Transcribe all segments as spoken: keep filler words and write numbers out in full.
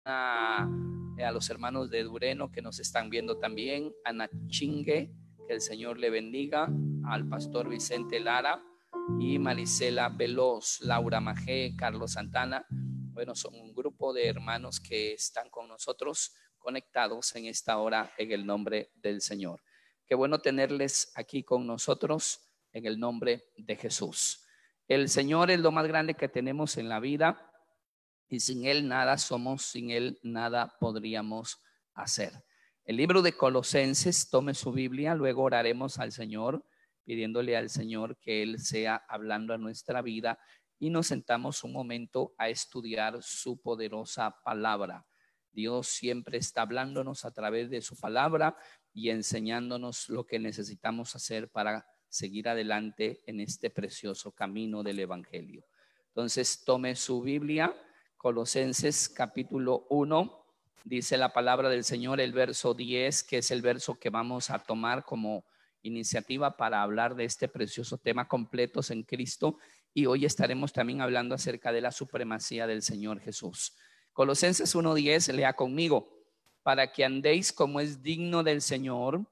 a, a los hermanos de Dureno que nos están viendo también, a Nachingue, que el Señor le bendiga, al pastor Vicente Lara y Marisela Veloz, Laura Majé, Carlos Santana. Bueno, son un grupo de hermanos que están con nosotros conectados en esta hora en el nombre del Señor. Qué bueno tenerles aquí con nosotros en el nombre de Jesús. El Señor es lo más grande que tenemos en la vida y sin Él nada somos, sin Él nada podríamos hacer. El libro de Colosenses, tome su Biblia, luego oraremos al Señor, pidiéndole al Señor que Él sea hablando a nuestra vida y nos sentamos un momento a estudiar su poderosa palabra. Dios siempre está hablándonos a través de su palabra y enseñándonos lo que necesitamos hacer para seguir adelante en este precioso camino del Evangelio. Entonces, tome su Biblia, Colosenses capítulo uno, dice la palabra del Señor, el verso diez, que es el verso que vamos a tomar como iniciativa para hablar de este precioso tema, completos en Cristo, y hoy estaremos también hablando acerca de la supremacía del Señor Jesús. Colosenses uno diez, lea conmigo, para que andéis como es digno del Señor,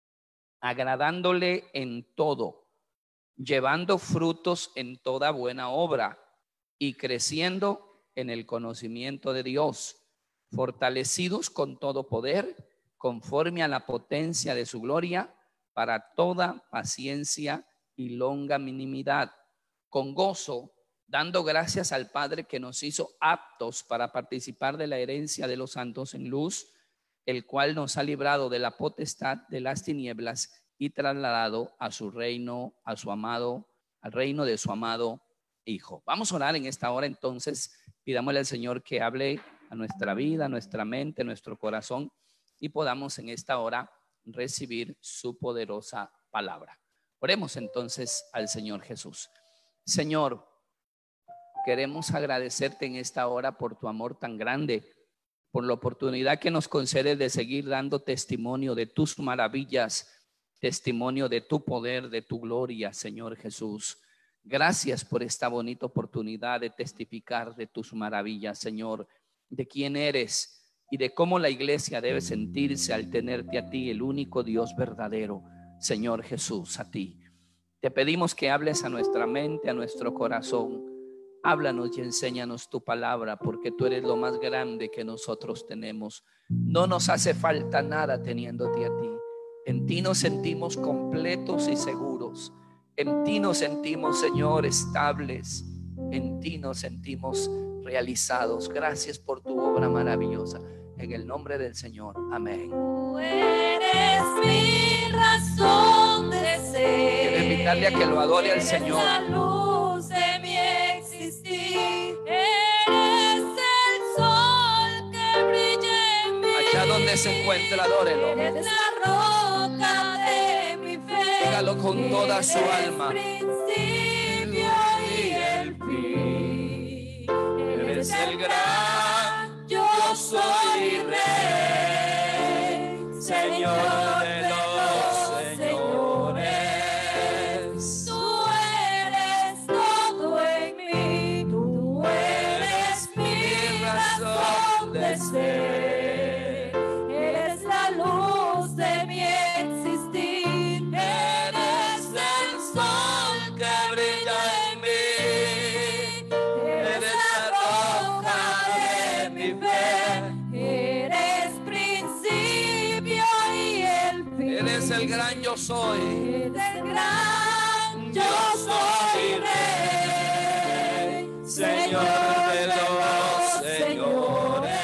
agradándole en todo, llevando frutos en toda buena obra y creciendo en el conocimiento de Dios, fortalecidos con todo poder, conforme a la potencia de su gloria, para toda paciencia y longanimidad, con gozo, dando gracias al Padre que nos hizo aptos para participar de la herencia de los santos en luz, el cual nos ha librado de la potestad de las tinieblas y trasladado a su reino, a su amado, al reino de su amado Hijo. Vamos a orar en esta hora, entonces pidámosle al Señor que hable a nuestra vida, a nuestra mente, a nuestro corazón y podamos en esta hora recibir su poderosa palabra. Oremos entonces al Señor Jesús. Señor, queremos agradecerte en esta hora por tu amor tan grande, por la oportunidad que nos concedes de seguir dando testimonio de tus maravillas, testimonio de tu poder, de tu gloria, Señor Jesús. Gracias por esta bonita oportunidad de testificar de tus maravillas, Señor, de quién eres y de cómo la iglesia debe sentirse al tenerte a ti, el único Dios verdadero, Señor Jesús, a ti. Te pedimos que hables a nuestra mente, a nuestro corazón. Háblanos y enséñanos tu palabra, porque tú eres lo más grande que nosotros tenemos. No nos hace falta nada teniéndote a ti. En ti nos sentimos completos y seguros. En ti nos sentimos, Señor, estables. En ti nos sentimos realizados. Gracias por tu obra maravillosa. En el nombre del Señor. Amén. Tú eres mi razón de ser. Quiero invitarle a que lo adore al Señor. La luz de mi existir. Eres el sol que brilla en mí. Allá donde se encuentra, adórelo. Eres la roca de mi fe. Dígalo con toda su alma. Eres el principio y el fin. Eres el gran yo soy rey, Señor de los señores. Tú eres todo en mí, tú eres mi razón de ser. Eres la luz de mi existir, eres el sol que brilla en mí, eres la roca de mi fe, eres principio y el fin. Eres el gran yo soy. Eres el gran yo soy rey, Señor de los señores.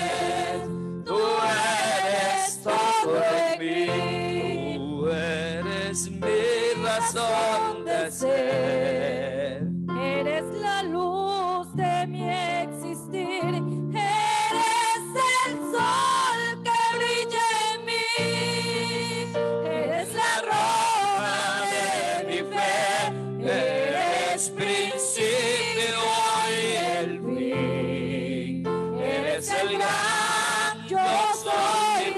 Tú eres todo en mí, Tú eres mi razón de ser. eres la luz de mi existir, eres el sol que brilla en mí, eres la roca de mi fe, eres principio y el fin, eres el gran yo soy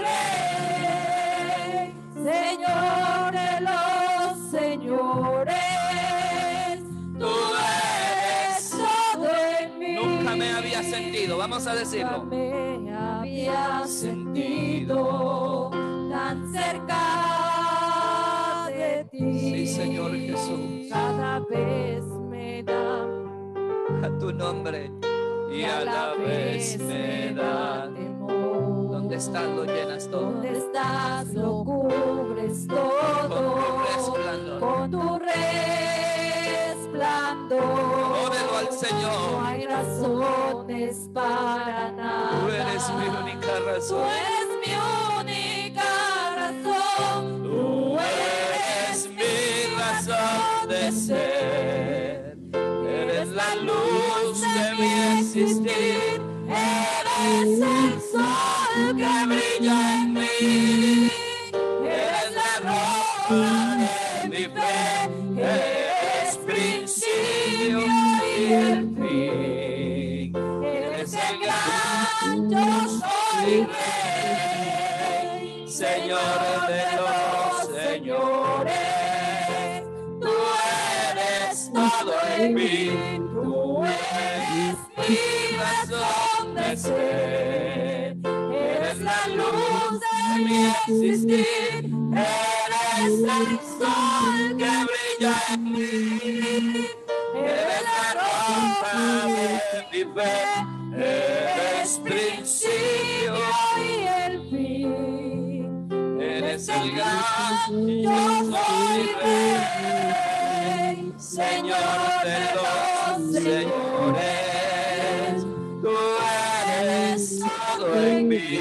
rey, Señor de los señores. Tú eres todo en mí. Nunca me había sentido. Vamos a decirlo. Me había sentido tan cerca de ti. Sí, Señor Jesús. Cada vez me da A tu nombre y a la vez me da temor. ¿Dónde estás? Lo llenas todo. ¿Dónde estás? Lo cubres todo. Con tu resplandor. Con tu resplandor. Órelo al Señor. No hay razones para nada. Tú eres mi única Tú razón. eres mi única razón. Tú eres mi razón de ser. Eres la luz de mi existir. Eres el sol que brilla en mí. Eres la roca de mi fe. Eres principio y el fin. Eres el gran yo soy rey. Señor de los señores. Tú eres todo en mí. Tú eres mi razón de ser. Eres la luz de mi existir. Eres el sol que brilla en mí. Eres la roca de mi fe. Eres principio y el fin. Eres el gran yo soy rey. Señor de los señores. Tú eres todo en mí.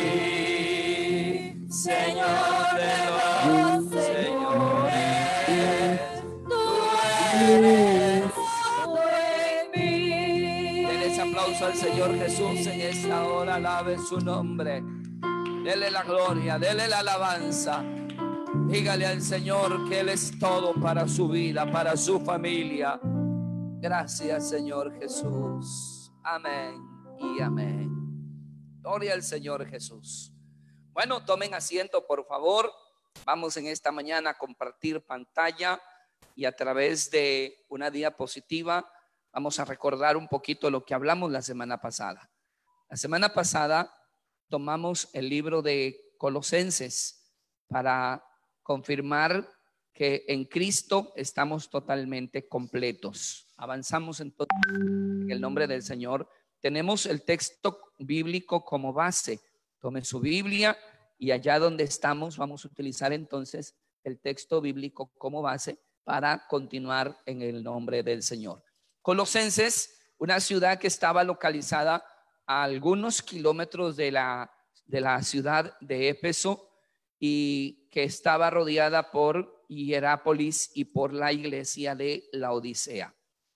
Señor de los señores. Tú eres todo en mí. Denle ese aplauso al Señor Jesús en esta hora. Alabe su nombre. Dele la gloria, dele la alabanza. Dígale al Señor que Él es todo para su vida, para su familia. Gracias, Señor Jesús. Amén y amén. Gloria al Señor Jesús. Bueno, tomen asiento, por favor. Vamos en esta mañana a compartir pantalla y a través de una diapositiva vamos a recordar un poquito lo que hablamos la semana pasada. La semana pasada tomamos el libro de Colosenses para confirmar que en Cristo estamos totalmente completos. Avanzamos entonces en el nombre del Señor. Tenemos el texto bíblico como base. Tome su Biblia y allá donde estamos vamos a utilizar entonces el texto bíblico como base para continuar en el nombre del Señor. Colosenses, una ciudad que estaba localizada a algunos kilómetros de la, de la ciudad de Éfeso y que estaba rodeada por Hierápolis y por la iglesia de Laodicea.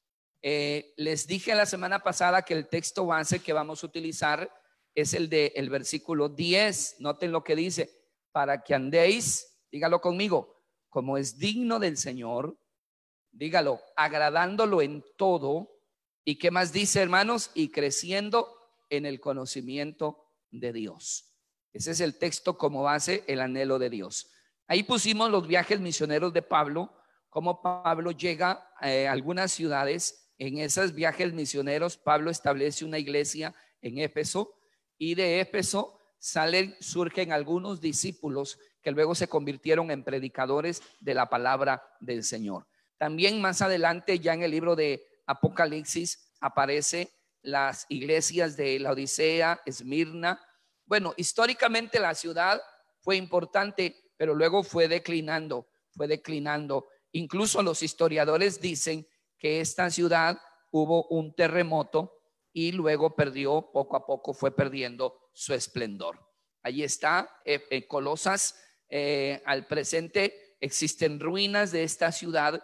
Eh, les dije la semana pasada que el texto base que vamos a utilizar es el de el versículo diez. Noten lo que dice: para que andéis, dígalo conmigo, como es digno del Señor, dígalo, agradándolo en todo. ¿Y qué más dice, hermanos? Y creciendo en el conocimiento de Dios. Ese es el texto como base, el anhelo de Dios. Ahí pusimos los viajes misioneros de Pablo, cómo Pablo llega eh, a algunas ciudades. En esos viajes misioneros Pablo establece una iglesia en Éfeso, y de Éfeso salen, surgen algunos discípulos que luego se convirtieron en predicadores de la palabra del Señor. También más adelante, ya en el libro de Apocalipsis, aparece las iglesias de Laodicea, Esmirna. Bueno, históricamente la ciudad fue importante, pero luego fue declinando, fue declinando. Incluso los historiadores dicen que esta ciudad hubo un terremoto y luego perdió, poco a poco fue perdiendo su esplendor. Allí está eh, eh, Colosas. Eh, al presente existen ruinas de esta ciudad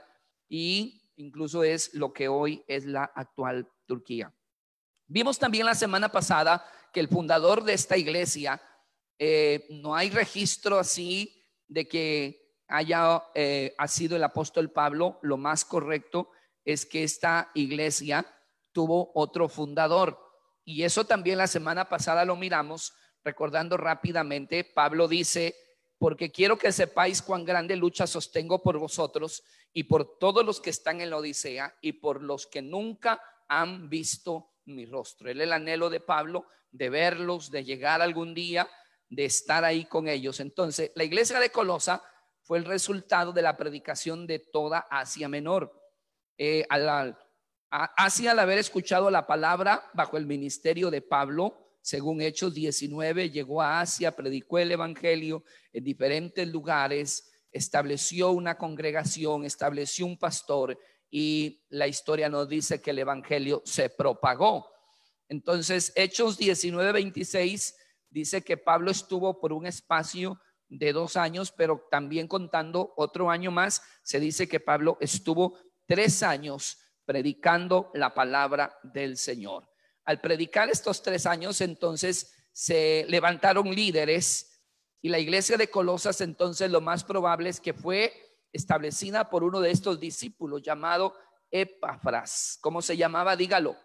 y incluso es lo que hoy es la actual Turquía. Vimos también la semana pasada que el fundador de esta iglesia, eh, no hay registro así de que haya eh, ha sido el apóstol Pablo. Lo más correcto es que esta iglesia tuvo otro fundador, y eso también la semana pasada lo miramos. Recordando rápidamente, Pablo dice: porque quiero que sepáis cuán grande lucha sostengo por vosotros y por todos los que están en la Odisea y por los que nunca han visto mi rostro. Era el anhelo de Pablo de verlos, de llegar algún día, de estar ahí con ellos. Entonces, la iglesia de Colosa fue el resultado de la predicación de toda Asia Menor. Eh, al, al, a Asia, al haber escuchado la palabra bajo el ministerio de Pablo, según Hechos diecinueve, llegó a Asia, predicó el evangelio en diferentes lugares, estableció una congregación, estableció un pastor, y la historia nos dice que el evangelio se propagó. Entonces, Hechos diecinueve veintiséis dice que Pablo estuvo por un espacio de dos años, pero también contando otro año más, se dice que Pablo estuvo tres años predicando la palabra del Señor. Al predicar estos tres años, entonces se levantaron líderes, y la iglesia de Colosas, entonces, lo más probable es que fue establecida por uno de estos discípulos llamado Epafras. ¿Cómo se llamaba? Dígalo.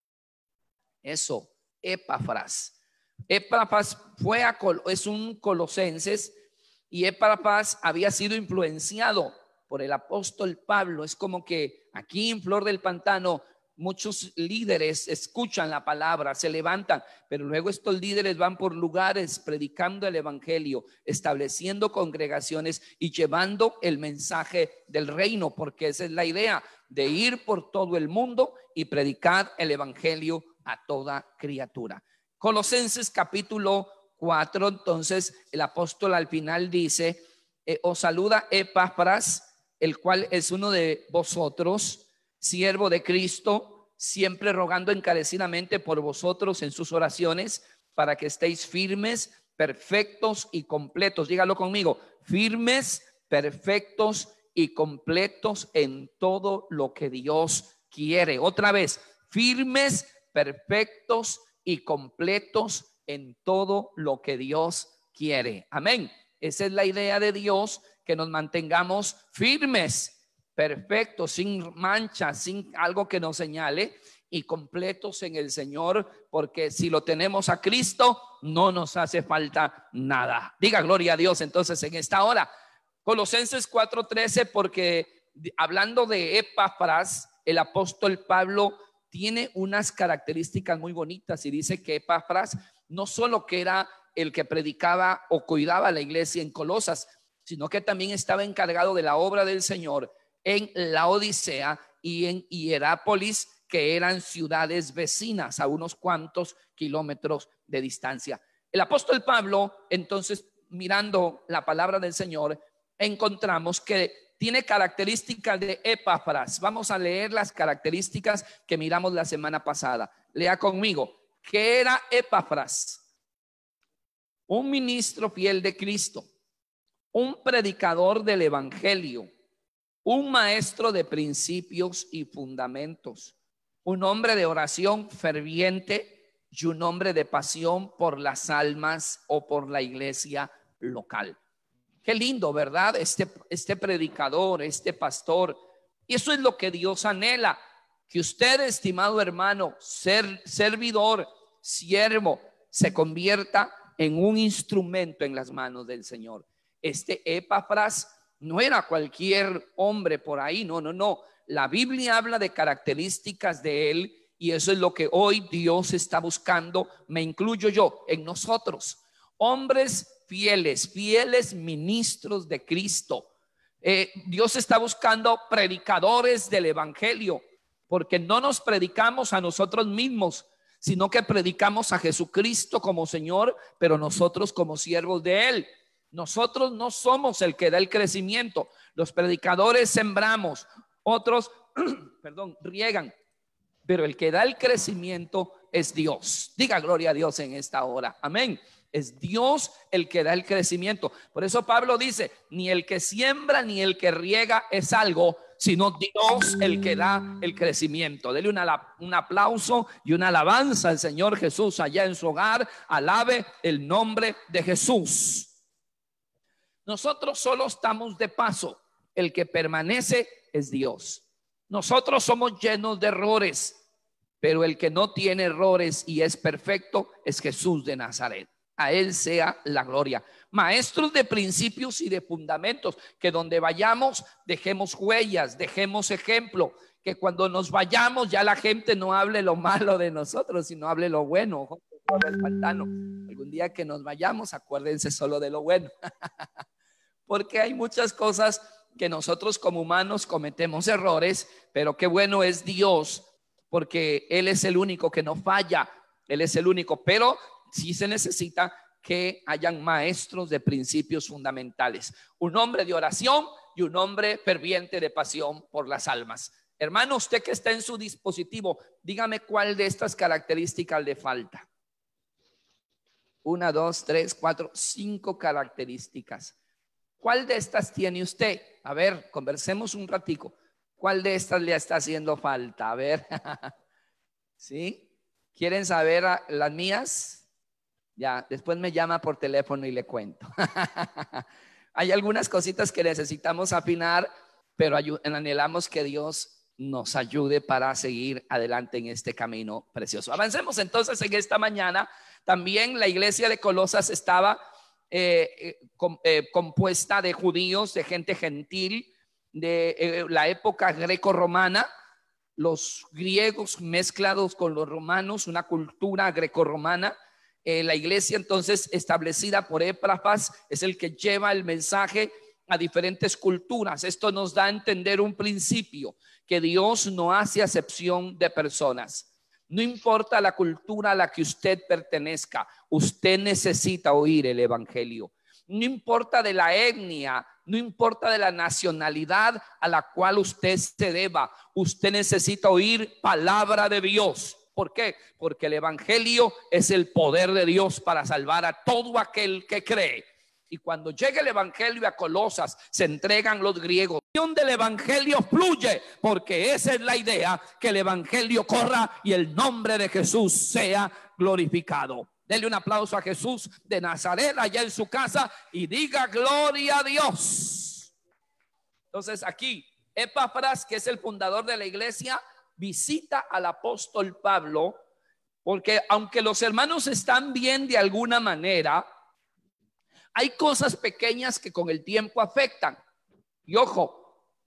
Eso, Epafras. Epafras fue a Col es un colosenses, y Epafras había sido influenciado por el apóstol Pablo. Es como que aquí en Flor del Pantano muchos líderes escuchan la palabra, se levantan, pero luego estos líderes van por lugares predicando el evangelio, estableciendo congregaciones y llevando el mensaje del reino, porque esa es la idea, de ir por todo el mundo y predicar el evangelio a toda criatura. Colosenses capítulo cuatro, entonces el apóstol al final dice, eh, os saluda Epafras, el cual es uno de vosotros, siervo de Cristo, siempre rogando encarecidamente por vosotros en sus oraciones, para que estéis firmes, perfectos y completos. Dígalo conmigo: firmes, perfectos y completos en todo lo que Dios quiere. Otra vez, firmes, perfectos y completos en todo lo que Dios quiere. Amén. Esa es la idea de Dios, que nos mantengamos firmes, perfectos, sin mancha, sin algo que nos señale, y completos en el Señor, porque si lo tenemos a Cristo, no nos hace falta nada. Diga gloria a Dios. Entonces, en esta hora, Colosenses cuatro trece, porque hablando de Epafras, el apóstol Pablo tiene unas características muy bonitas, y dice que Epafras no solo que era el que predicaba o cuidaba la iglesia en Colosas, sino que también estaba encargado de la obra del Señor en Laodicea y en Hierápolis, que eran ciudades vecinas a unos cuantos kilómetros de distancia. El apóstol Pablo, entonces, mirando la palabra del Señor, encontramos que tiene características de Epafras. Vamos a leer las características que miramos la semana pasada. Lea conmigo. ¿Qué era Epafras? Un ministro fiel de Cristo, un predicador del evangelio, un maestro de principios y fundamentos, un hombre de oración ferviente y un hombre de pasión por las almas o por la iglesia local. Qué lindo, ¿verdad? Este, este predicador, este pastor. Y eso es lo que Dios anhela, que usted, estimado hermano, ser, servidor, siervo, se convierta en un instrumento en las manos del Señor. Este Epafras no era cualquier hombre por ahí, no, no, no. La Biblia habla de características de él, y eso es lo que hoy Dios está buscando, me incluyo yo, en nosotros. Hombres fieles, fieles ministros de Cristo. Eh, Dios está buscando predicadores del evangelio, porque no nos predicamos a nosotros mismos, sino que predicamos a Jesucristo como Señor, pero nosotros como siervos de Él. Nosotros no somos el que da el crecimiento. Los predicadores sembramos, otros, perdón, riegan, pero el que da el crecimiento es Dios. Diga gloria a Dios en esta hora. Amén. Es Dios el que da el crecimiento. Por eso Pablo dice, ni el que siembra ni el que riega es algo, sino Dios el que da el crecimiento. Dele una, un aplauso y una alabanza al Señor Jesús allá en su hogar. Alabe el nombre de Jesús. Nosotros solo estamos de paso. El que permanece es Dios. Nosotros somos llenos de errores, pero el que no tiene errores y es perfecto es Jesús de Nazaret. A Él sea la gloria. Maestros de principios y de fundamentos, que donde vayamos dejemos huellas, dejemos ejemplo, que cuando nos vayamos ya la gente no hable lo malo de nosotros, sino hable lo bueno. Ojo, el pantano. Algún día que nos vayamos, acuérdense solo de lo bueno. Porque hay muchas cosas que nosotros como humanos cometemos errores, pero qué bueno es Dios, porque Él es el único que no falla, Él es el único, pero sí se necesita que hayan maestros de principios fundamentales, un hombre de oración y un hombre ferviente de pasión por las almas. Hermano, usted que está en su dispositivo, dígame cuál de estas características le falta. Una, dos, tres, cuatro, cinco características. ¿Cuál de estas tiene usted? A ver, conversemos un ratico. ¿Cuál de estas le está haciendo falta? A ver, ¿sí? ¿Quieren saber las mías? Ya, después me llama por teléfono y le cuento. Hay algunas cositas que necesitamos afinar, pero anhelamos que Dios nos ayude para seguir adelante en este camino precioso. Avancemos entonces en esta mañana. También la iglesia de Colosas estaba eh, com, eh, compuesta de judíos, de gente gentil, de eh, la época greco-romana, los griegos mezclados con los romanos, una cultura greco-romana. Eh, la iglesia entonces establecida por Epafras es el que lleva el mensaje a diferentes culturas. Esto nos da a entender un principio, que Dios no hace acepción de personas. No importa la cultura a la que usted pertenezca, usted necesita oír el evangelio. No importa de la etnia, no importa de la nacionalidad a la cual usted se deba, usted necesita oír palabra de Dios. ¿Por qué? Porque el evangelio es el poder de Dios para salvar a todo aquel que cree. Y cuando llegue el evangelio a Colosas, se entregan los griegos. Del evangelio fluye, porque esa es la idea, que el evangelio corra y el nombre de Jesús sea glorificado. Dele un aplauso a Jesús de Nazaret allá en su casa y diga gloria a Dios. Entonces aquí Epafras, que es el fundador de la iglesia, visita al apóstol Pablo, porque aunque los hermanos están bien de alguna manera, hay cosas pequeñas que con el tiempo afectan. Y ojo,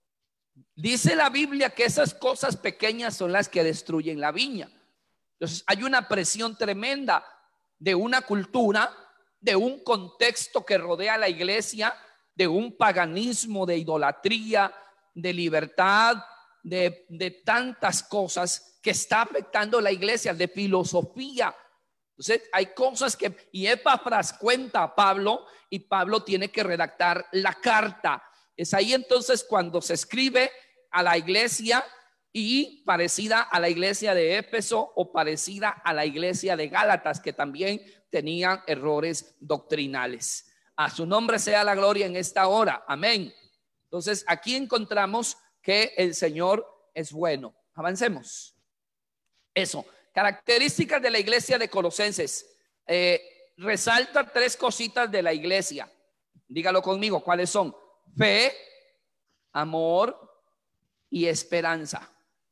dice la Biblia que esas cosas pequeñas son las que destruyen la viña. Entonces hay una presión tremenda de una cultura, de un contexto que rodea a la iglesia, de un paganismo, de idolatría, de libertad, de, de tantas cosas que está afectando la iglesia, de filosofía. Entonces hay cosas que, y Epafras cuenta a Pablo, y Pablo tiene que redactar la carta. Es ahí entonces cuando se escribe a la iglesia, y parecida a la iglesia de Éfeso o parecida a la iglesia de Gálatas, que también tenían errores doctrinales. A su nombre sea la gloria en esta hora. Amén. Entonces aquí encontramos que el Señor es bueno. Avancemos. Eso. Características de la iglesia de Colosenses. Eh, resalta tres cositas de la iglesia. Dígalo conmigo, ¿cuáles son? Fe, amor y esperanza.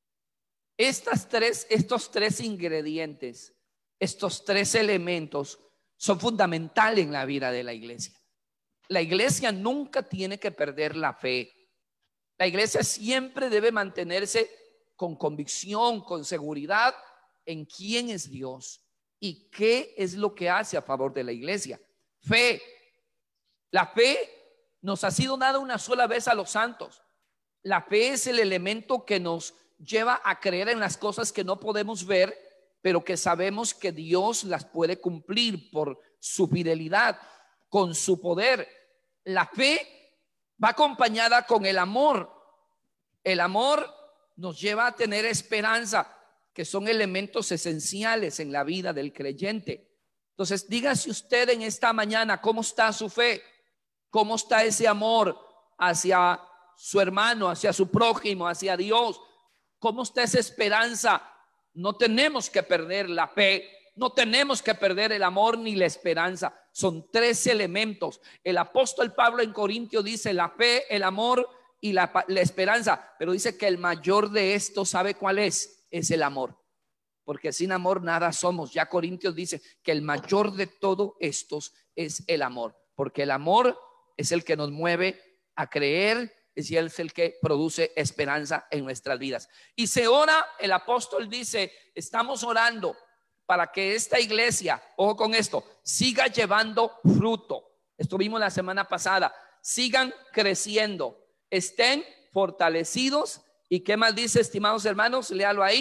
Estas tres, estos tres ingredientes, estos tres elementos son fundamentales en la vida de la iglesia. La iglesia nunca tiene que perder la fe. La iglesia siempre debe mantenerse con convicción, con seguridad en quién es Dios y qué es lo que hace a favor de la iglesia. Fe. La fe nos ha sido dada una sola vez a los santos. La fe es el elemento que nos lleva a creer en las cosas que no podemos ver, pero que sabemos que Dios las puede cumplir por su fidelidad, con su poder. La fe va acompañada con el amor. El amor nos lleva a tener esperanza, que son elementos esenciales en la vida del creyente. Entonces, dígase usted en esta mañana, ¿cómo está su fe? ¿Cómo está ese amor hacia su hermano, hacia su prójimo, hacia Dios? ¿Cómo está esa esperanza? No tenemos que perder la fe, no tenemos que perder el amor ni la esperanza. Son tres elementos. El apóstol Pablo en Corintios dice la fe, el amor y la, la esperanza, pero dice que el mayor de estos, ¿sabe cuál es? Es el amor, porque sin amor nada somos. Ya Corintios dice que el mayor de todos estos es el amor, porque el amor es el que nos mueve a creer, y Él es el que produce esperanza en nuestras vidas. Y se ora, el apóstol dice, estamos orando para que esta iglesia, ojo con esto, siga llevando fruto. Esto vimos la semana pasada. Sigan creciendo, estén fortalecidos. ¿Y qué más dice, estimados hermanos? Léalo ahí.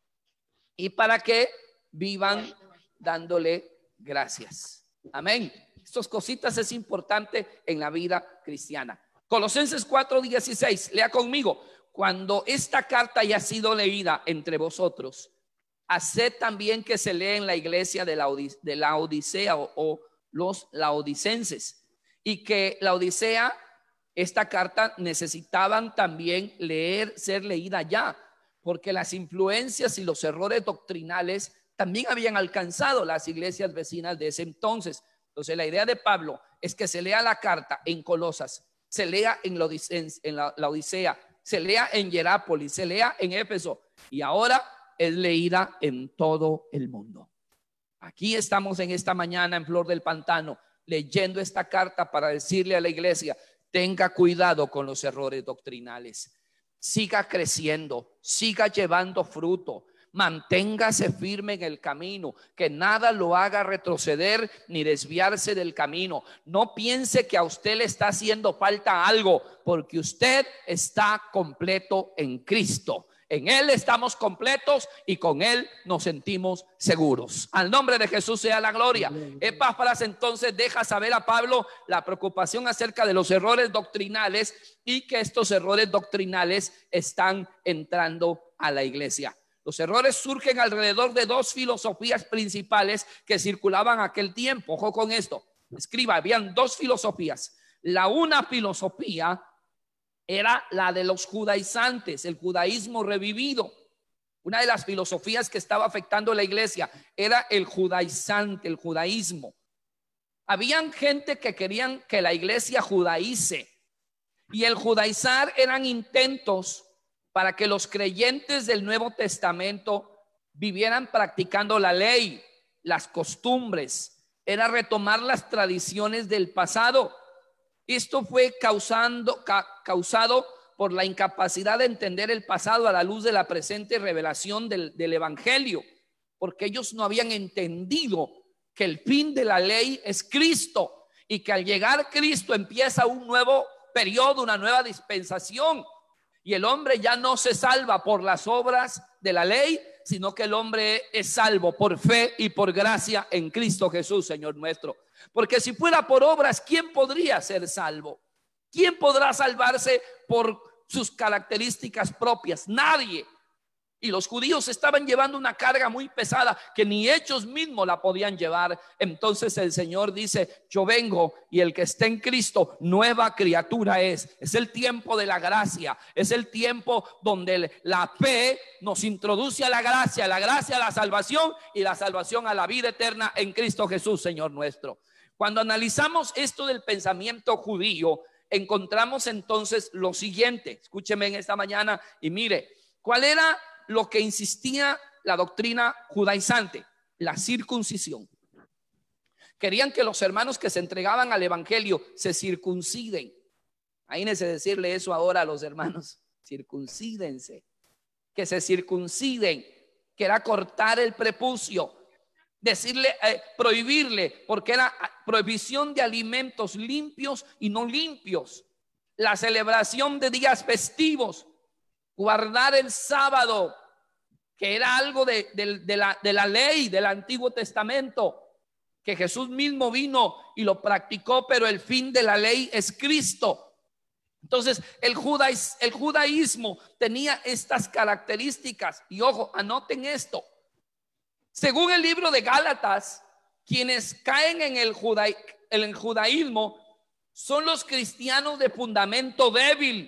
Y para que vivan dándole gracias. Amén. Estas cositas es importante en la vida cristiana. Colosenses cuatro dieciséis, lea conmigo. Cuando esta carta haya sido leída entre vosotros, haced también que se lea en la iglesia de la, Odis, de la Odisea o, o los laodicenses, y que la Odisea, esta carta necesitaban también leer, ser leída ya, porque las influencias y los errores doctrinales también habían alcanzado las iglesias vecinas de ese entonces. Entonces la idea de Pablo es que se lea la carta en Colosas, se lea en la Odisea, en la, la Odisea, se lea en Hierápolis, se lea en Éfeso, y ahora es leída en todo el mundo. Aquí estamos en esta mañana en Flor del Pantano leyendo esta carta para decirle a la iglesia: tenga cuidado con los errores doctrinales, siga creciendo, siga llevando fruto, manténgase firme en el camino, que nada lo haga retroceder ni desviarse del camino. No piense que a usted le está haciendo falta algo, porque usted está completo en Cristo. En Él estamos completos y con Él nos sentimos seguros. Al nombre de Jesús sea la gloria. Epáfras entonces deja saber a Pablo la preocupación acerca de los errores doctrinales y que estos errores doctrinales están entrando a la iglesia. Los errores surgen alrededor de dos filosofías principales que circulaban aquel tiempo. Ojo con esto. Escriba, habían dos filosofías. La una filosofía era la de los judaizantes, el judaísmo revivido. Una de las filosofías que estaba afectando la iglesia era el judaizante, el judaísmo. Habían gente que querían que la iglesia judaice, y el judaizar eran intentos para que los creyentes del Nuevo Testamento vivieran practicando la ley, las costumbres. Era retomar las tradiciones del pasado. Esto fue causando, ca, causado por la incapacidad de entender el pasado a la luz de la presente revelación del, del Evangelio, porque ellos no habían entendido que el fin de la ley es Cristo, y que al llegar Cristo empieza un nuevo periodo, una nueva dispensación, y el hombre ya no se salva por las obras de la ley, sino que el hombre es salvo por fe y por gracia en Cristo Jesús, Señor nuestro. Porque si fuera por obras, ¿quién podría ser salvo? ¿Quién podrá salvarse por sus características propias? Nadie. Y los judíos estaban llevando una carga muy pesada que ni ellos mismos la podían llevar. Entonces el Señor dice: yo vengo, y el que esté en Cristo, nueva criatura es. Es el tiempo de la gracia. Es el tiempo donde la fe nos introduce a la gracia, la gracia a la salvación, y la salvación a la vida eterna en Cristo Jesús, Señor nuestro. Cuando analizamos esto del pensamiento judío, encontramos entonces lo siguiente. Escúcheme en esta mañana y mire, ¿cuál era lo que insistía la doctrina judaizante? La circuncisión. Querían que los hermanos que se entregaban al evangelio se circunciden. Ahí necesito decirle eso ahora a los hermanos: circuncídense, que se circunciden, que era cortar el prepucio, decirle, eh, prohibirle, porque era prohibición de alimentos limpios y no limpios, la celebración de días festivos, guardar el sábado, que era algo de, de, de, la, de la ley del Antiguo Testamento, que Jesús mismo vino y lo practicó, pero el fin de la ley es Cristo. Entonces el, judaiz, el judaísmo tenía estas características, y ojo, anoten esto. Según el libro de Gálatas, quienes caen en el, juda, en el judaísmo son los cristianos de fundamento débil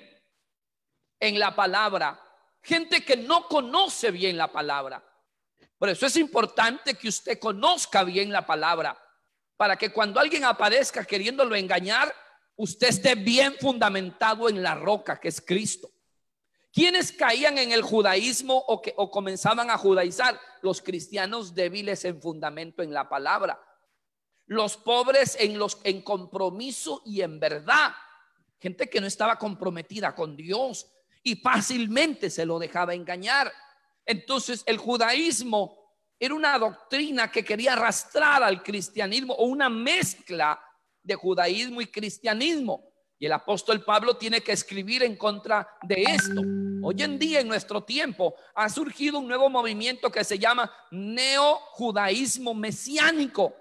en la palabra, gente que no conoce bien la palabra. Por eso es importante que usted conozca bien la palabra, para que cuando alguien aparezca queriéndolo engañar, usted esté bien fundamentado en la roca que es Cristo. ¿Quiénes caían en el judaísmo o, que, o comenzaban a judaizar? Los cristianos débiles en fundamento en la palabra, los pobres en, los, en compromiso y en verdad, gente que no estaba comprometida con Dios y fácilmente se lo dejaba engañar. Entonces el judaísmo era una doctrina que quería arrastrar al cristianismo, o una mezcla de judaísmo y cristianismo. Y el apóstol Pablo tiene que escribir en contra de esto. Hoy en día, en nuestro tiempo, ha surgido un nuevo movimiento que se llama neojudaísmo mesiánico.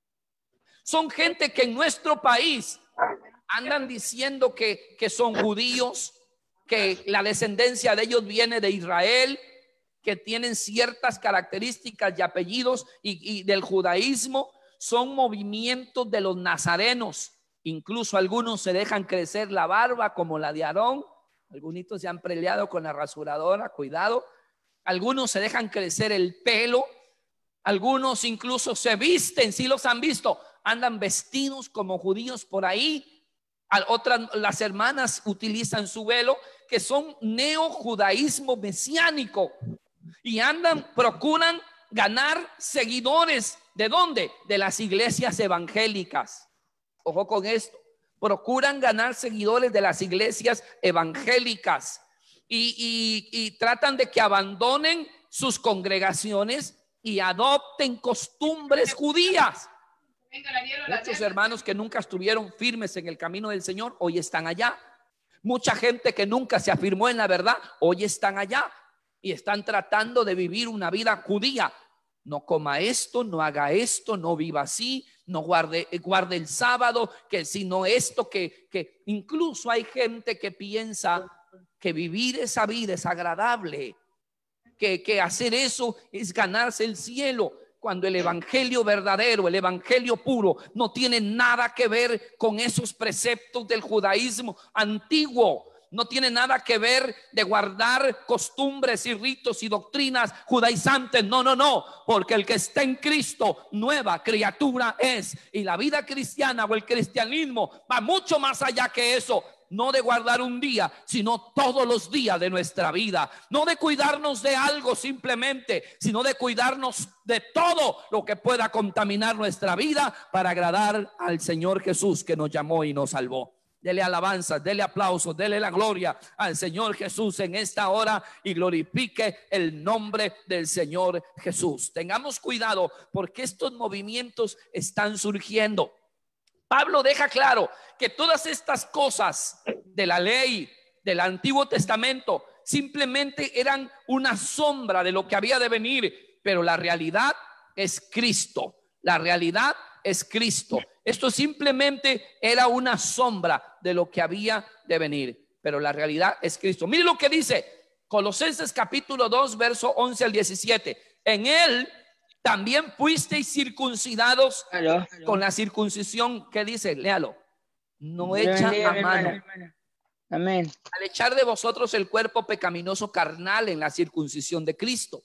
Son gente que en nuestro país andan diciendo que, que son judíos, que la descendencia de ellos viene de Israel, que tienen ciertas características y apellidos y, y del judaísmo. Son movimientos de los nazarenos. Incluso algunos se dejan crecer la barba como la de Aarón. Algunos se han peleado con la rasuradora, cuidado. Algunos se dejan crecer el pelo. Algunos incluso se visten, si los han visto, andan vestidos como judíos por ahí. Otras, las hermanas utilizan su velo, que son neojudaísmo mesiánico, y andan, procuran ganar seguidores. ¿De dónde? De las iglesias evangélicas. Ojo con esto. Procuran ganar seguidores de las iglesias evangélicas y, y, y tratan de que abandonen sus congregaciones y adopten costumbres judías. Muchos hermanos que nunca estuvieron firmes en el camino del Señor hoy están allá. Mucha gente que nunca se afirmó en la verdad hoy están allá y están tratando de vivir una vida judía. No coma esto, no haga esto, no viva así, no guarde, guarde el sábado, que si no esto, que, que incluso hay gente que piensa que vivir esa vida es agradable, que, que hacer eso es ganarse el cielo, cuando el evangelio verdadero, el evangelio puro, no tiene nada que ver con esos preceptos del judaísmo antiguo. No tiene nada que ver de guardar costumbres y ritos y doctrinas judaizantes. No, no, no, porque el que está en Cristo, nueva criatura es. Y la vida cristiana o el cristianismo va mucho más allá que eso. No de guardar un día, sino todos los días de nuestra vida. No de cuidarnos de algo simplemente, sino de cuidarnos de todo lo que pueda contaminar nuestra vida para agradar al Señor Jesús, que nos llamó y nos salvó. Dele alabanzas, dele aplausos, dele la gloria al Señor Jesús en esta hora y glorifique el nombre del Señor Jesús. Tengamos cuidado porque estos movimientos están surgiendo. Pablo deja claro que todas estas cosas de la ley del Antiguo Testamento simplemente eran una sombra de lo que había de venir, pero la realidad es Cristo. La realidad es Cristo. Esto simplemente era una sombra de lo que había de venir, pero la realidad es Cristo. Mire lo que dice Colosenses capítulo dos, verso once al diecisiete. En él también fuisteis circuncidados aló, aló. Con la circuncisión que dice, léalo, no hecha a mano. Amén. Al echar de vosotros el cuerpo pecaminoso carnal en la circuncisión de Cristo,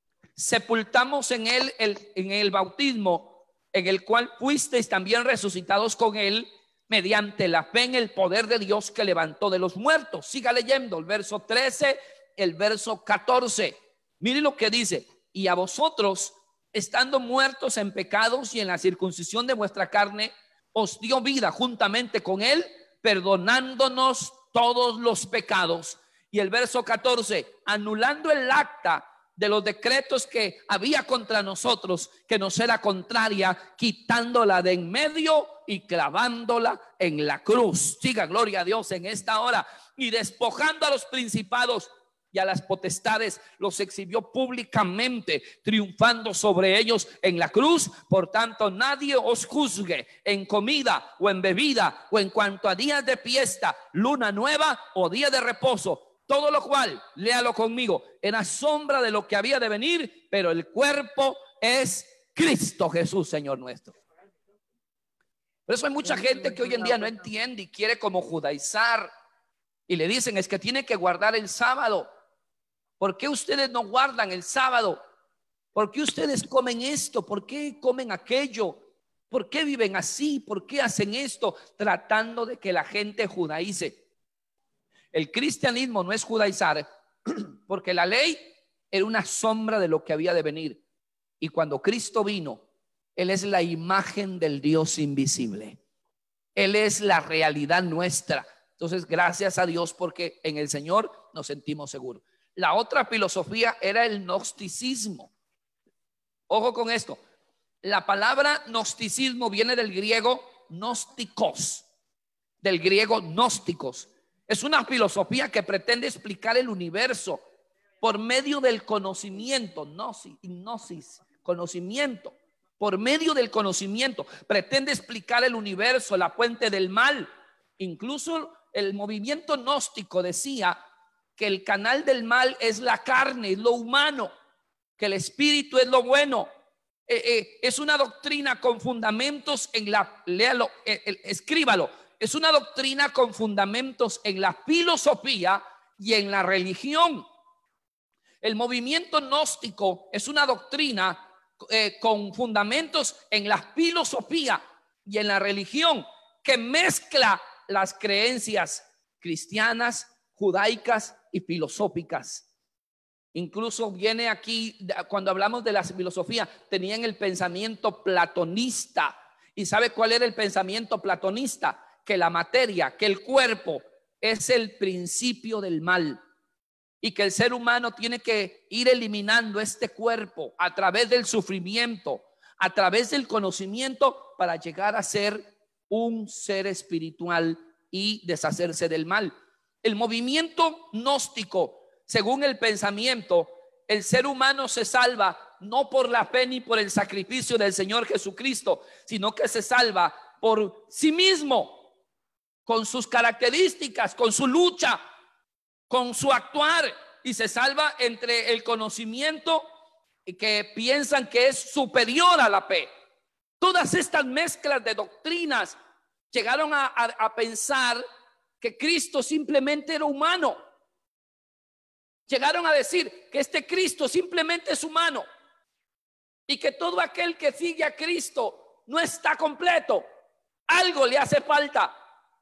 sepultamos en él el, en el bautismo, en el cual fuisteis también resucitados con él mediante la fe en el poder de Dios que levantó de los muertos. Siga leyendo el verso trece, el verso catorce. Mire lo que dice: y a vosotros, estando muertos en pecados y en la circuncisión de vuestra carne, os dio vida juntamente con él, perdonándonos todos los pecados. Y el verso catorce, anulando el acta de los decretos que había contra nosotros, que nos era contraria, quitándola de en medio y clavándola en la cruz. Siga, gloria a Dios en esta hora. Y despojando a los principados y a las potestades, los exhibió públicamente, triunfando sobre ellos en la cruz. Por tanto, nadie os juzgue en comida o en bebida o en cuanto a días de fiesta, luna nueva o día de reposo. Todo lo cual, léalo conmigo, era sombra de lo que había de venir, pero el cuerpo es Cristo Jesús, Señor nuestro. Por eso hay mucha gente que hoy en día no entiende y quiere como judaizar, y le dicen, es que tiene que guardar el sábado. ¿Por qué ustedes no guardan el sábado? ¿Por qué ustedes comen esto? ¿Por qué comen aquello? ¿Por qué viven así? ¿Por qué hacen esto? Tratando de que la gente judaice. El cristianismo no es judaizar, porque la ley era una sombra de lo que había de venir. Y cuando Cristo vino, Él es la imagen del Dios invisible. Él es la realidad nuestra. Entonces, gracias a Dios porque en el Señor nos sentimos seguros. La otra filosofía era el gnosticismo. Ojo con esto. La palabra gnosticismo viene del griego gnósticos, del griego gnósticos. Es una filosofía que pretende explicar el universo por medio del conocimiento, gnosis, gnosis, conocimiento. Por medio del conocimiento pretende explicar el universo, la fuente del mal. Incluso el movimiento gnóstico decía que el canal del mal es la carne, es lo humano, que el espíritu es lo bueno. Eh, eh, es una doctrina con fundamentos en la, léalo, eh, eh, escríbalo, es una doctrina con fundamentos en la filosofía y en la religión. El movimiento gnóstico es una doctrina eh, con fundamentos en la filosofía y en la religión, que mezcla las creencias cristianas, judaicas y filosóficas. Incluso viene aquí, cuando hablamos de la filosofía, tenían el pensamiento platonista. ¿Y sabe cuál era el pensamiento platonista? Que la materia, que el cuerpo es el principio del mal y que el ser humano tiene que ir eliminando este cuerpo a través del sufrimiento, a través del conocimiento, para llegar a ser un ser espiritual y deshacerse del mal. El movimiento gnóstico, según el pensamiento, el ser humano se salva no por la fe ni por el sacrificio del Señor Jesucristo, sino que se salva por sí mismo, con sus características, con su lucha, con su actuar, y se salva entre el conocimiento que piensan que es superior a la fe. Todas estas mezclas de doctrinas llegaron a, a, a pensar que Cristo simplemente era humano. Llegaron a decir que este Cristo simplemente es humano y que todo aquel que sigue a Cristo no está completo. Algo le hace falta,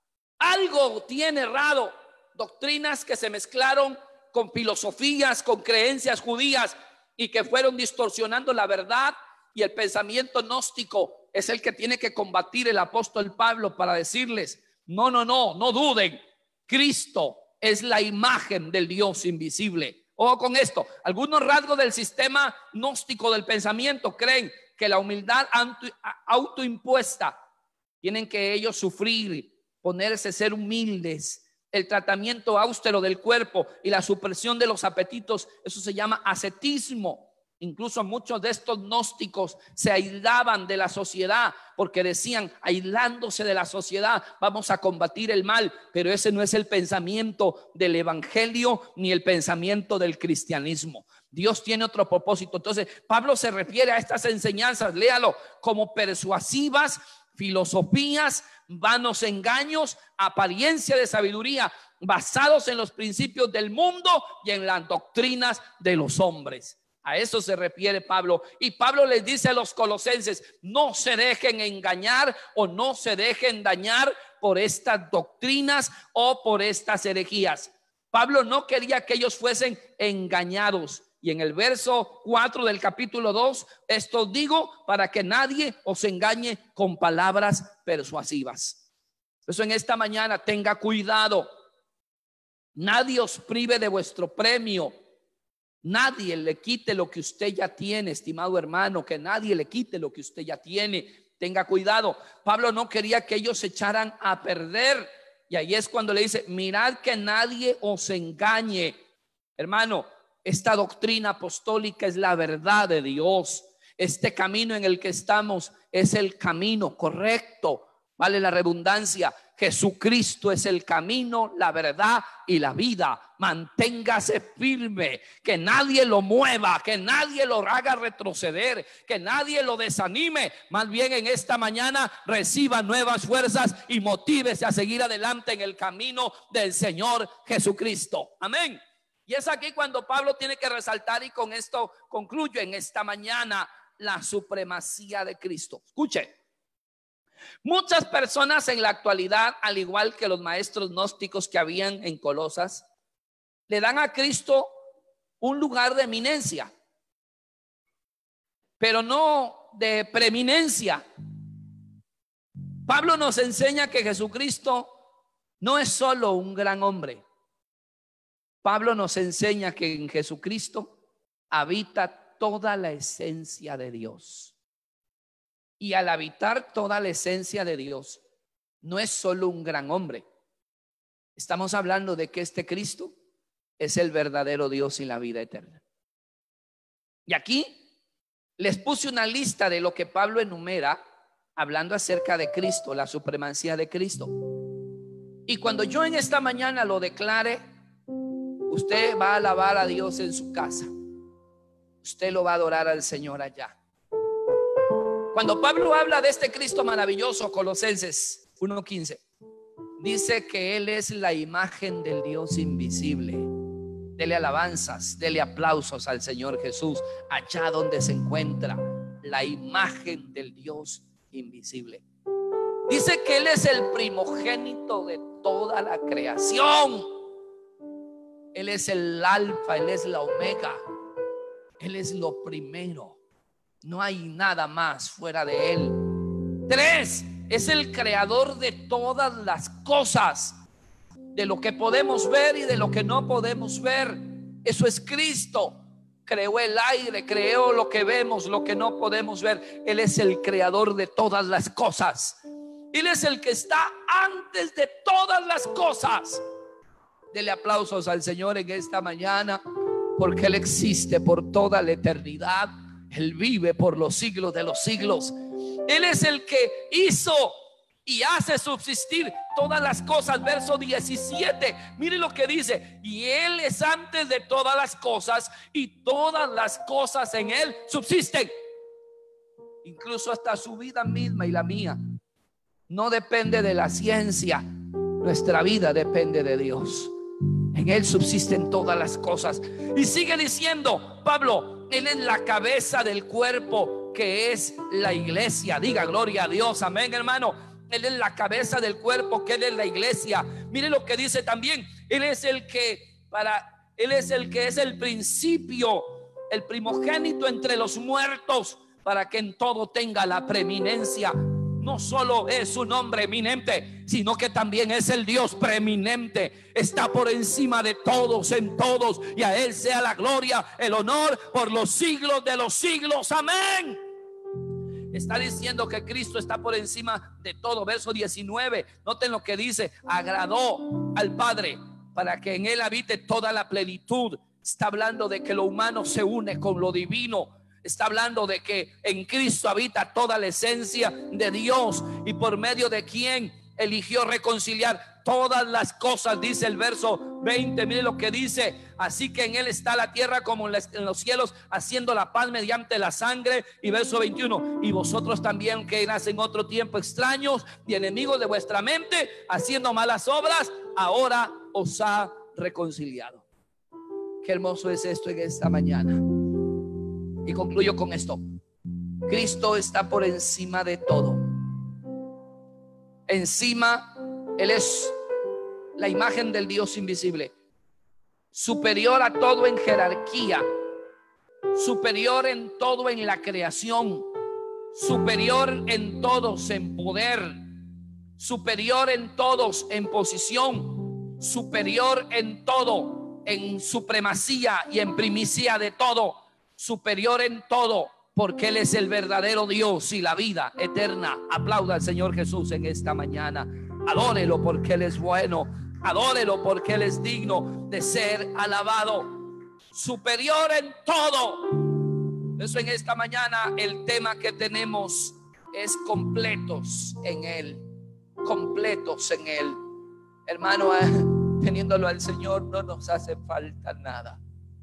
algo tiene errado. Doctrinas que se mezclaron con filosofías, con creencias judías y que fueron distorsionando la verdad. Y el pensamiento gnóstico es el que tiene que combatir el apóstol Pablo para decirles: no, no, no, no duden. Cristo es la imagen del Dios invisible. Ojo con esto. Algunos rasgos del sistema gnóstico del pensamiento creen que la humildad autoimpuesta, tienen que ellos sufrir, ponerse, ser humildes. El tratamiento austero del cuerpo y la supresión de los apetitos, eso se llama ascetismo. Incluso muchos de estos gnósticos se aislaban de la sociedad porque decían: aislándose de la sociedad vamos a combatir el mal. Pero ese no es el pensamiento del evangelio ni el pensamiento del cristianismo. Dios tiene otro propósito. Entonces Pablo se refiere a estas enseñanzas, léalo, como persuasivas filosofías, vanos engaños, apariencia de sabiduría, basados en los principios del mundo y en las doctrinas de los hombres. A eso se refiere Pablo. Y Pablo les dice a los colosenses: no se dejen engañar o no se dejen dañar por estas doctrinas o por estas herejías. Pablo no quería que ellos fuesen engañados. Y en el verso cuatro del capítulo dos, esto digo para que nadie os engañe con palabras persuasivas. Por eso en esta mañana tenga cuidado. Nadie os prive de vuestro premio. Nadie le quite lo que usted ya tiene, estimado hermano, que nadie le quite lo que usted ya tiene. Tenga cuidado. Pablo no quería que ellos se echaran a perder. Y ahí es cuando le dice: mirad que nadie os engañe. Hermano, esta doctrina apostólica es la verdad de Dios. Este camino en el que estamos es el camino correcto. Vale la redundancia. Jesucristo es el camino, la verdad y la vida. Manténgase firme, que nadie lo mueva, que nadie lo haga retroceder, que nadie lo desanime. Más bien en esta mañana reciba nuevas fuerzas y motívese a seguir adelante en el camino del Señor Jesucristo. Amén. Y es aquí cuando Pablo tiene que resaltar, y con esto concluyo en esta mañana, la supremacía de Cristo. Escuche. Muchas personas en la actualidad, al igual que los maestros gnósticos que habían en Colosas, le dan a Cristo un lugar de eminencia, pero no de preeminencia. Pablo nos enseña que Jesucristo no es solo un gran hombre. Pablo nos enseña que en Jesucristo habita toda la esencia de Dios. Y al habitar toda la esencia de Dios, no es solo un gran hombre. Estamos hablando de que este Cristo es el verdadero Dios y la vida eterna. Y aquí les puse una lista de lo que Pablo enumera, hablando acerca de Cristo, la supremacía de Cristo. Y cuando yo en esta mañana lo declare, usted va a alabar a Dios en su casa. Usted lo va a adorar al Señor allá. Cuando Pablo habla de este Cristo maravilloso, Colosenses uno quince, dice que Él es la imagen del Dios invisible. Dele alabanzas, dele aplausos al Señor Jesús, allá donde se encuentra la imagen del Dios invisible. Dice que Él es el primogénito de toda la creación. Él es el alfa, Él es la omega. Él es lo primero. No hay nada más fuera de Él. Tres, es el creador de todas las cosas, de lo que podemos ver y de lo que no podemos ver. Eso es Cristo. Creó el aire, creó lo que vemos, lo que no podemos ver. Él es el creador de todas las cosas. Él es el que está antes de todas las cosas. Dele aplausos al Señor en esta mañana, porque Él existe por toda la eternidad. Él vive por los siglos de los siglos. Él es el que hizo y hace subsistir todas las cosas. Verso diecisiete, mire lo que dice: y Él es antes de todas las cosas, y todas las cosas en Él subsisten. Incluso hasta su vida misma y la mía no depende de la ciencia. Nuestra vida depende de Dios. En Él subsisten todas las cosas. Y sigue diciendo Pablo: Él es la cabeza del cuerpo, que es la iglesia. Diga gloria a Dios, amén, hermano. Él es la cabeza del cuerpo, que Él es la iglesia. Mire lo que dice también: Él es el que para Él es el que es el principio, el primogénito entre los muertos, para que en todo tenga la preeminencia. No solo es un hombre eminente, sino que también es el Dios preeminente. Está por encima de todos, en todos, y a Él sea la gloria, el honor por los siglos de los siglos, amén. Está diciendo que Cristo está por encima de todo. Verso diecinueve, noten lo que dice: agradó al Padre para que en Él habite toda la plenitud. Está hablando de que lo humano se une con lo divino. Está hablando de que en Cristo habita toda la esencia de Dios, y por medio de quien eligió reconciliar todas las cosas. Dice el verso veinte, mire lo que dice: así que en Él está la tierra como en los cielos, haciendo la paz mediante la sangre. Y verso veintiuno: y vosotros también, que eras en otro tiempo extraños y enemigos de vuestra mente, haciendo malas obras, ahora os ha reconciliado. Qué hermoso es esto en esta mañana. Y concluyo con esto: Cristo está por encima de todo. Encima, Él es la imagen del Dios invisible, superior a todo en jerarquía, superior en todo en la creación, superior en todos en poder, superior en todos en posición, superior en todo en supremacía y en primicia de todo, superior en todo, porque Él es el verdadero Dios y la vida eterna. Aplauda al Señor Jesús en esta mañana. Adórelo porque Él es bueno. Adórelo porque Él es digno de ser alabado. Superior en todo. Eso en esta mañana el tema que tenemos es completos en Él. Completos en Él. Hermano, teniéndolo al Señor no nos hace falta nada.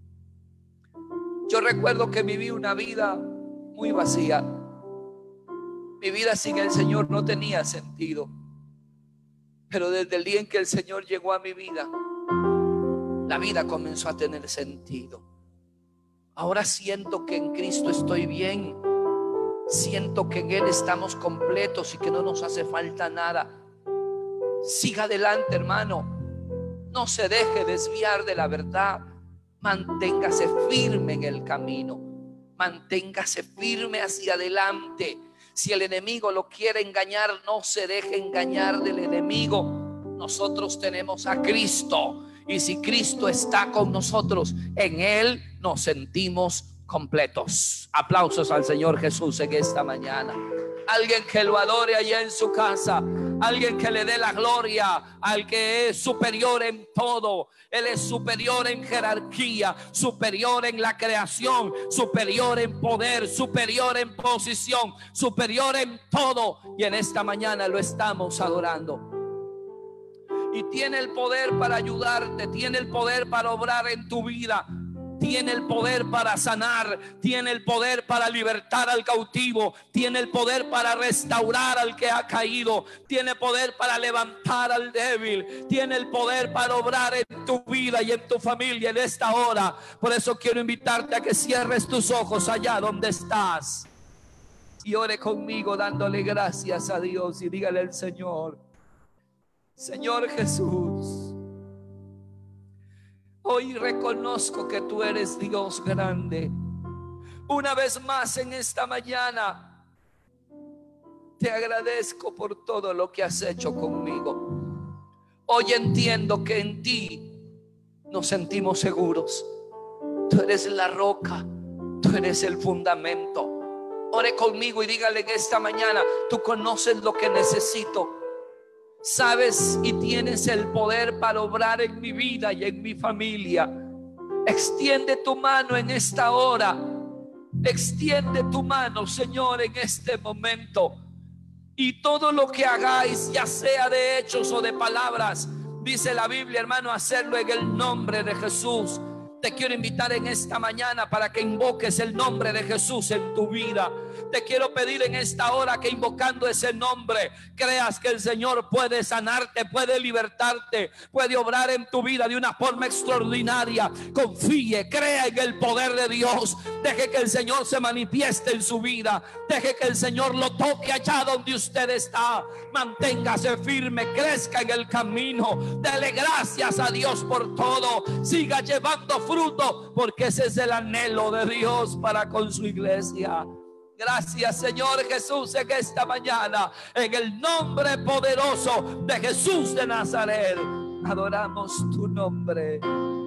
Yo recuerdo que viví una vida muy vacía. Mi vida sin el Señor no tenía sentido. Pero desde el día en que el Señor llegó a mi vida, la vida comenzó a tener sentido. Ahora siento que en Cristo estoy bien. Siento que en Él estamos completos y que no nos hace falta nada. Siga adelante, hermano. No se deje desviar de la verdad. Manténgase firme en el camino. Manténgase firme hacia adelante. Si el enemigo lo quiere engañar, no se deje engañar del enemigo. Nosotros tenemos a Cristo, y si Cristo está con nosotros, en Él nos sentimos completos. Aplausos al Señor Jesús en esta mañana. Alguien que lo adore allá en su casa, alguien que le dé la gloria al que es superior en todo. Él es superior en jerarquía, superior en la creación, superior en poder, superior en posición, superior en todo. Y en esta mañana lo estamos adorando. Y tiene el poder para ayudarte, tiene el poder para obrar en tu vida, tiene el poder para sanar, tiene el poder para libertar al cautivo, tiene el poder para restaurar al que ha caído, tiene poder para levantar al débil, tiene el poder para obrar en tu vida y en tu familia en esta hora. Por eso quiero invitarte a que cierres tus ojos allá donde estás y ore conmigo dándole gracias a Dios y dígale al Señor: Señor Jesús, hoy reconozco que tú eres Dios grande. Una vez más en esta mañana te agradezco por todo lo que has hecho conmigo. Hoy entiendo que en ti nos sentimos seguros. Tú eres la roca, tú eres el fundamento. Ore conmigo y dígale en esta mañana: tú conoces lo que necesito. Sabes y tienes el poder para obrar en mi vida y en mi familia. Extiende tu mano en esta hora. Extiende tu mano, Señor, en este momento. Y todo lo que hagáis, ya sea de hechos o de palabras, dice la Biblia, hermano, hacerlo en el nombre de Jesús. Te quiero invitar en esta mañana para que invoques el nombre de Jesús en tu vida. Te quiero pedir en esta hora que invocando ese nombre creas que el Señor puede sanarte, puede libertarte, puede obrar en tu vida de una forma extraordinaria. Confíe, crea en el poder de Dios. Deje que el Señor se manifieste en su vida. Deje que el Señor lo toque allá donde usted está. Manténgase firme, crezca en el camino. Dele gracias a Dios por todo. Siga llevando fruto, porque ese es el anhelo de Dios para con su iglesia. Gracias, Señor Jesús, en esta mañana, en el nombre poderoso de Jesús de Nazaret, adoramos tu nombre.